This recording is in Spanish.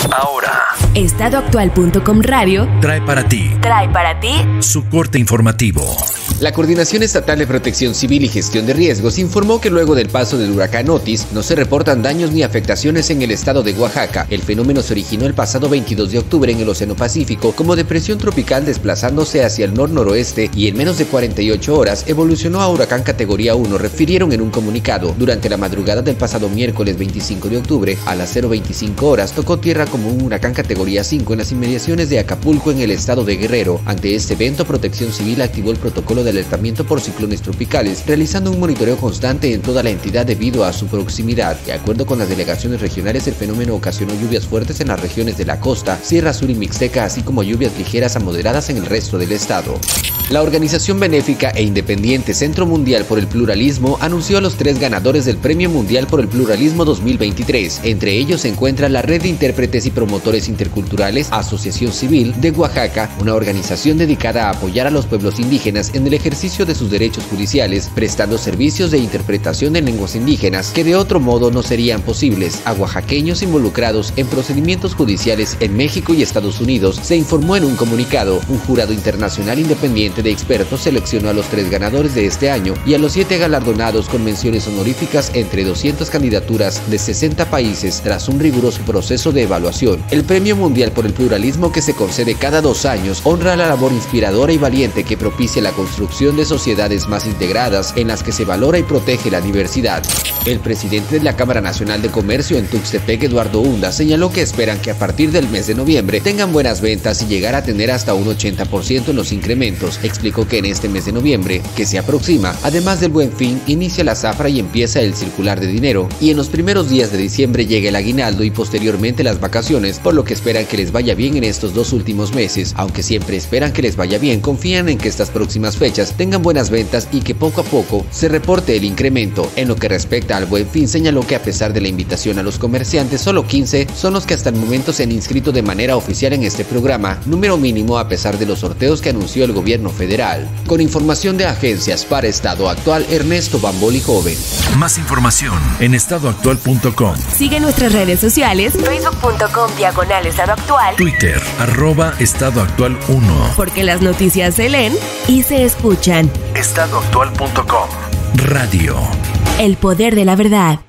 Ahora, estadoactual.com Radio trae para ti su corte informativo. La Coordinación Estatal de Protección Civil y Gestión de Riesgos informó que luego del paso del huracán Otis no se reportan daños ni afectaciones en el estado de Oaxaca. El fenómeno se originó el pasado 22 de octubre en el Océano Pacífico como depresión tropical desplazándose hacia el nor-noroeste y en menos de 48 horas evolucionó a huracán categoría 1, refirieron en un comunicado. Durante la madrugada del pasado miércoles 25 de octubre a las 0:25 horas tocó tierra como un huracán categoría 5 en las inmediaciones de Acapulco en el estado de Guerrero. Ante este evento, Protección Civil activó el protocolo de alertamiento por ciclones tropicales, realizando un monitoreo constante en toda la entidad debido a su proximidad. De acuerdo con las delegaciones regionales, el fenómeno ocasionó lluvias fuertes en las regiones de la costa, Sierra Sur y Mixteca, así como lluvias ligeras a moderadas en el resto del estado. La organización benéfica e independiente Centro Mundial por el Pluralismo anunció a los 3 ganadores del Premio Mundial por el Pluralismo 2023. Entre ellos se encuentra la Red de Intérpretes y Promotores Interculturales Asociación Civil de Oaxaca, una organización dedicada a apoyar a los pueblos indígenas en el ejercicio de sus derechos judiciales, prestando servicios de interpretación en lenguas indígenas que de otro modo no serían posibles a oaxaqueños involucrados en procedimientos judiciales en México y Estados Unidos, se informó en un comunicado. Un jurado internacional independiente de expertos seleccionó a los 3 ganadores de este año y a los 7 galardonados con menciones honoríficas entre 200 candidaturas de 60 países tras un riguroso proceso de evaluación. El Premio Mundial por el Pluralismo, que se concede cada 2 años, honra la labor inspiradora y valiente que propicia la construcción de sociedades más integradas en las que se valora y protege la diversidad. El presidente de la Cámara Nacional de Comercio en Tuxtepec, Eduardo Hunda, señaló que esperan que a partir del mes de noviembre tengan buenas ventas y llegar a tener hasta un 80% en los incrementos. Explicó que en este mes de noviembre, que se aproxima, además del Buen Fin, inicia la zafra y empieza el circular de dinero, y en los primeros días de diciembre llega el aguinaldo y posteriormente las vacaciones, por lo que esperan que les vaya bien en estos 2 últimos meses. Aunque siempre esperan que les vaya bien, confían en que estas próximas fechas tengan buenas ventas y que poco a poco se reporte el incremento. En lo que respecta al Buen Fin, señaló que a pesar de la invitación a los comerciantes, solo 15 son los que hasta el momento se han inscrito de manera oficial en este programa, número mínimo a pesar de los sorteos que anunció el gobierno federal. Con información de agencias para Estado Actual, Ernesto Bamboli Joven. Más información en estadoactual.com. Sigue nuestras redes sociales, facebook.com/estadoactual, Twitter, @estadoactual1. porque las noticias se leen y se escuchan. Estadoactual.com. Radio. El poder de la verdad.